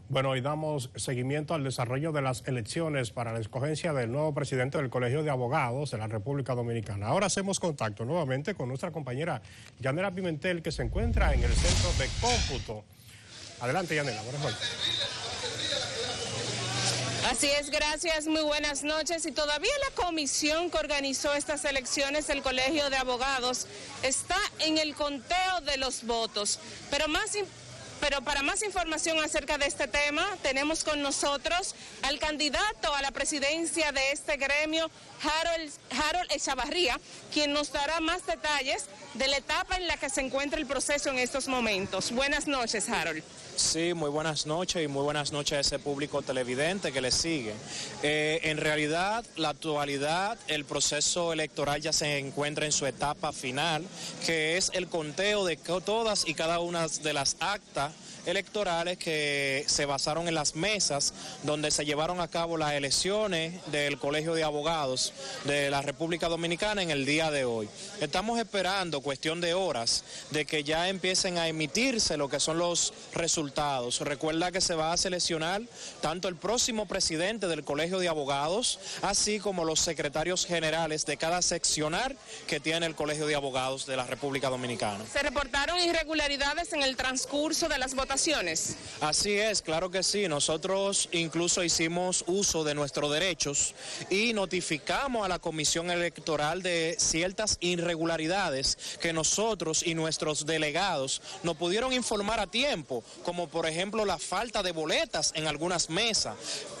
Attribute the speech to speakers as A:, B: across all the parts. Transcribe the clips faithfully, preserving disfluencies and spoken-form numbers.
A: Bueno, hoy damos seguimiento al desarrollo de las elecciones para la escogencia del nuevo presidente del Colegio de Abogados de la República Dominicana. Ahora hacemos contacto nuevamente con nuestra compañera Yanela Pimentel, que se encuentra en el centro de cómputo. Adelante, Yanela, buenas noches.
B: Así es, gracias, muy buenas noches. Y todavía la comisión que organizó estas elecciones del Colegio de Abogados está en el conteo de los votos, pero más importante, Pero para más información acerca de este tema, tenemos con nosotros al candidato a la presidencia de este gremio, Harold, Harold Echavarría, quien nos dará más detalles de la etapa en la que se encuentra el proceso en estos momentos. Buenas noches, Harold.
C: Sí, muy buenas noches y muy buenas noches a ese público televidente que le sigue. Eh, en realidad, la actualidad, el proceso electoral ya se encuentra en su etapa final, que es el conteo de todas y cada una de las actas electorales que se basaron en las mesas donde se llevaron a cabo las elecciones del Colegio de Abogados de la República Dominicana en el día de hoy. Estamos esperando, cuestión de horas, de que ya empiecen a emitirse lo que son los resultados. Recuerda que se va a seleccionar tanto el próximo presidente del Colegio de Abogados, así como los secretarios generales de cada seccional que tiene el Colegio de Abogados de la República Dominicana.
B: ¿Se reportaron irregularidades en el transcurso de las votaciones?
C: Así es, claro que sí. Nosotros incluso hicimos uso de nuestros derechos y notificamos a la Comisión Electoral de ciertas irregularidades que nosotros y nuestros delegados nos pudieron informar a tiempo, como por ejemplo la falta de boletas en algunas mesas,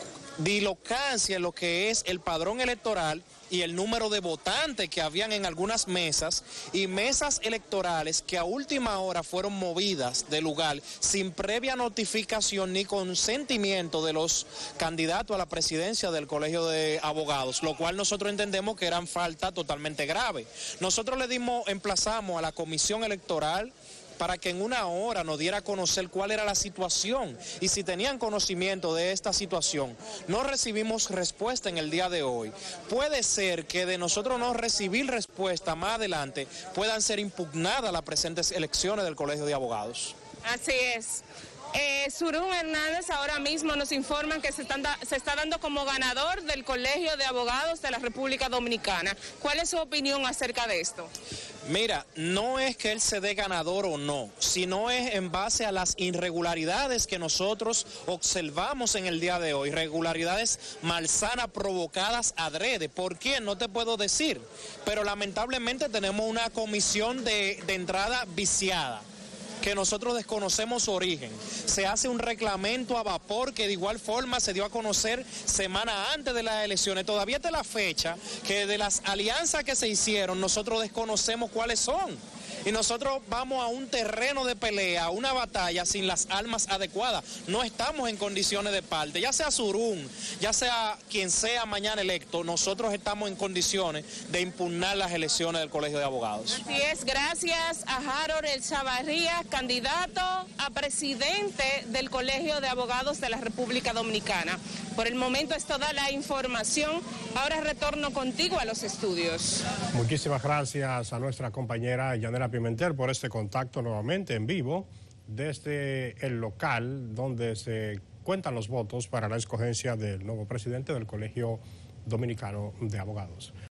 C: dislocancia en lo que es el padrón electoral y el número de votantes que habían en algunas mesas y mesas electorales que a última hora fueron movidas de lugar sin previa notificación ni consentimiento de los candidatos a la presidencia del Colegio de Abogados, lo cual nosotros entendemos que eran faltas totalmente graves. Nosotros le dimos, emplazamos a la Comisión Electoral para que en una hora nos diera a conocer cuál era la situación y si tenían conocimiento de esta situación. No recibimos respuesta en el día de hoy. Puede ser que de nosotros no recibir respuesta más adelante puedan ser impugnadas las presentes elecciones del Colegio de Abogados.
B: Así es. Eh, Surún Hernández ahora mismo nos informan que se, están da, se está dando como ganador del Colegio de Abogados de la República Dominicana. ¿Cuál es su opinión acerca de esto?
C: Mira, no es que él se dé ganador o no, sino es en base a las irregularidades que nosotros observamos en el día de hoy, irregularidades malsanas provocadas adrede. ¿Por quién? No te puedo decir, pero lamentablemente tenemos una comisión de, de entrada viciada, que nosotros desconocemos su origen. Se hace un reglamento a vapor que de igual forma se dio a conocer semana antes de las elecciones. Todavía está la fecha que de las alianzas que se hicieron nosotros desconocemos cuáles son. Y nosotros vamos a un terreno de pelea, a una batalla sin las armas adecuadas. No estamos en condiciones de parte, ya sea Surún, ya sea quien sea mañana electo, nosotros estamos en condiciones de impugnar las elecciones del Colegio de Abogados.
B: Así es, gracias a Harold Echavarría, candidato a presidente del Colegio de Abogados de la República Dominicana. Por el momento es toda la información. Ahora retorno contigo a los estudios.
A: Muchísimas gracias a nuestra compañera Yanela Pimentel por este contacto nuevamente en vivo desde el local donde se cuentan los votos para la escogencia del nuevo presidente del Colegio Dominicano de Abogados.